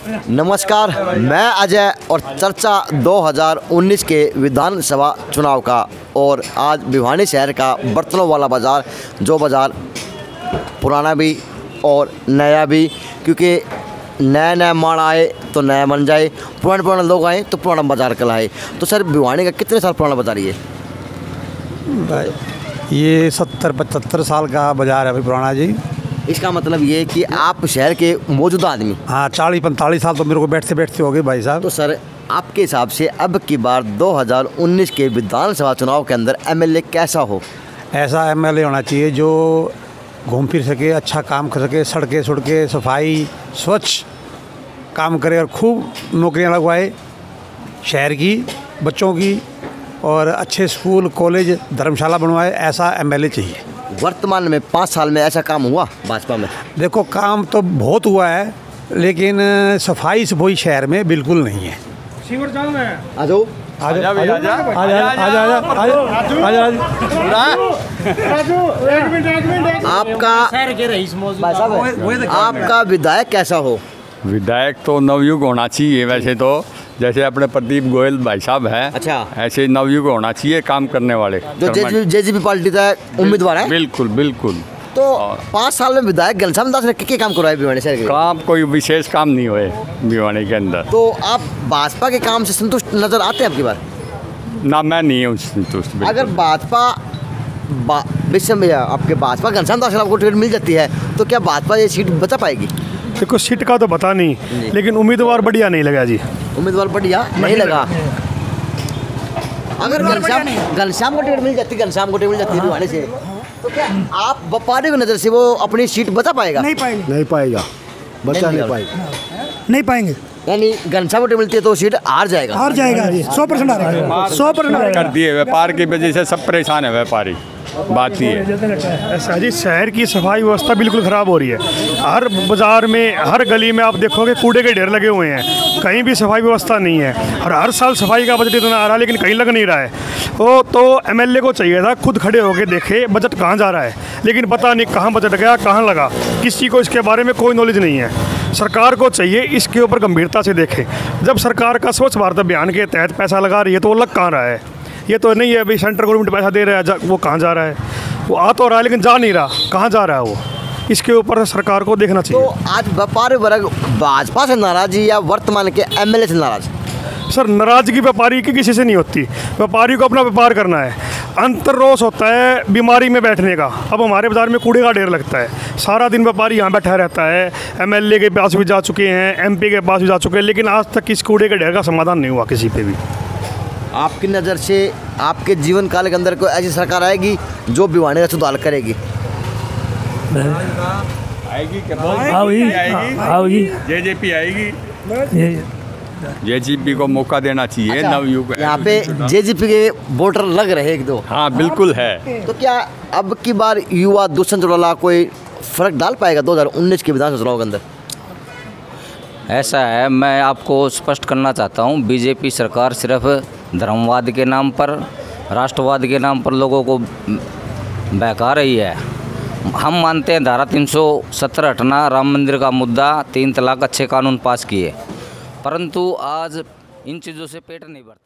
नमस्कार, मैं अजय और चर्चा 2019 के विधानसभा चुनाव का। और आज भिवानी शहर का बर्तनों वाला बाज़ार, जो बाज़ार पुराना भी और नया भी, क्योंकि नया नया मान आए तो नया बन जाए, पुराने लोग आए तो पुराना बाज़ार कहलाए। तो सर, भिवानी का कितने साल पुराना बाज़ार ये? भाई ये 70-75 साल का बाज़ार है भाई, पुराना जी। इसका मतलब ये कि आप शहर के मौजूदा आदमी? हाँ, 40-45 साल तो मेरे को बैठते बैठते हो गए भाई साहब। तो सर, आपके हिसाब से अब की बार 2019 के विधानसभा चुनाव के अंदर एमएलए कैसा हो? ऐसा एमएलए होना चाहिए जो घूम फिर सके, अच्छा काम कर सके, सड़कें सफाई स्वच्छ काम करे और खूब नौकरियां लगवाए शहर की बच्चों की, और अच्छे स्कूल कॉलेज धर्मशाला बनवाए। ऐसा एमएलए चाहिए। वर्तमान में 5 साल में ऐसा काम हुआ भाजपा में? देखो, काम तो बहुत हुआ है, लेकिन सफाई से वही शहर में बिल्कुल नहीं है। आ जाओ, आपका विधायक कैसा हो? विधायक तो नवयुग होना चाहिए वैसे तो, जैसे अपने प्रदीप गोयल भाई साहब हैं। अच्छा, ऐसे नवयुग होना चाहिए, काम करने वाले जो जेजेपी पार्टी का उम्मीदवार है। बिल्कुल बिल्कुल। तो 5 साल में विधायक घनश्याम दास ने क्या काम करवाए भिवानी शहर के? काम कोई विशेष काम नहीं हुए भिवानी के अंदर। तो आप भाजपा के काम से संतुष्ट नजर आते हैं आपकी बार? ना, मैं नहीं हूँ संतुष्ट। अगर भाजपा आपके भाजपा घनश्याम दास आपको टिकट मिल जाती है तो क्या भाजपा ये सीट बचा पाएगी? देखो, सीट का तो पता नहीं, लेकिन उम्मीदवार बढ़िया नहीं लगा जी। उम्मीदवार बढ़िया नहीं लगा। अगर घनश्याम को टिकट मिल जाती है भिवानी से, तो क्या आप व्यापारी की नज़र से वो अपनी सीट बचा पाएगा? नहीं पाएगा, बचा नहीं पाएंगे। यानी घनश्याम को टिकट मिलती है तो सीट हार जाएगा 100% आ रहा है। 100% कर दिए, व्यापार की वजह से सब परेशान है व्यापारी। बात ही है ऐसा जी, शहर की सफाई व्यवस्था बिल्कुल ख़राब हो रही है। हर बाज़ार में, हर गली में आप देखोगे कूड़े के ढेर लगे हुए हैं, कहीं भी सफाई व्यवस्था नहीं है। और हर साल सफाई का बजट इतना आ रहा है, लेकिन कहीं लग नहीं रहा है। वो तो एमएलए को चाहिए था खुद खड़े होकर देखे बजट कहाँ जा रहा है, लेकिन पता नहीं कहाँ बजट गया, कहाँ लगा, किसी को इसके बारे में कोई नॉलेज नहीं है। सरकार को चाहिए इसके ऊपर गंभीरता से देखे। जब सरकार का स्वच्छ भारत अभियान के तहत पैसा लगा रही है तो वो लग कहाँ रहा है? ये तो नहीं है भाई सेंट्रल गवर्नमेंट पैसा दे रहा है, वो कहाँ जा रहा है? वो आ तो रहा है लेकिन जा नहीं रहा, कहाँ जा रहा है वो? इसके ऊपर सरकार को देखना चाहिए। तो आज व्यापारी वर्ग भाजपा से नाराज़ी या वर्तमान के एमएलए से नाराज़? सर, नाराज़गी व्यापारी की किसी से नहीं होती। व्यापारी को अपना व्यापार करना है। अंतररोष होता है बीमारी में बैठने का। अब हमारे बाज़ार में कूड़े का ढेर लगता है, सारा दिन व्यापारी यहाँ बैठा रहता है। एमएलए के पास भी जा चुके हैं, एमपी के पास भी जा चुके हैं, लेकिन आज तक इस कूड़े के ढेर का समाधान नहीं हुआ किसी पे भी। आपकी नज़र से आपके जीवन काल के अंदर कोई ऐसी सरकार आएगी जो भिवानी का सुधार करेगी? आएगी, जेजेपी आएगी। जेजेपी को मौका देना चाहिए। अच्छा, नवयुग यहाँ पे जेजेपी के वोटर लग रहे एक दो। हाँ, बिल्कुल है। तो क्या अब की बार युवा दुष्यंत चौटाला कोई फर्क डाल पाएगा 2019 के विधानसभा चुनाव के अंदर? ऐसा है, मैं आपको स्पष्ट करना चाहता हूँ, बीजेपी सरकार सिर्फ धर्मवाद के नाम पर, राष्ट्रवाद के नाम पर लोगों को बहका रही है। हम मानते हैं धारा 317 हटना, राम मंदिर का मुद्दा, 3 तलाक, अच्छे कानून पास किए, परंतु आज इन चीज़ों से पेट नहीं भरता।